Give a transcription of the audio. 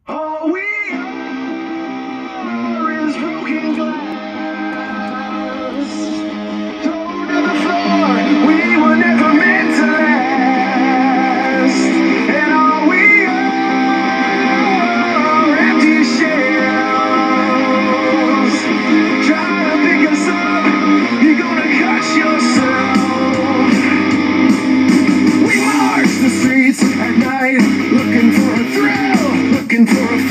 All we are is broken glass, thrown to the floor. We were never meant to last, and all we are empty shells. Try to pick us up, you're gonna cut yourself. We march the streets at night, looking for a thrill, looking for a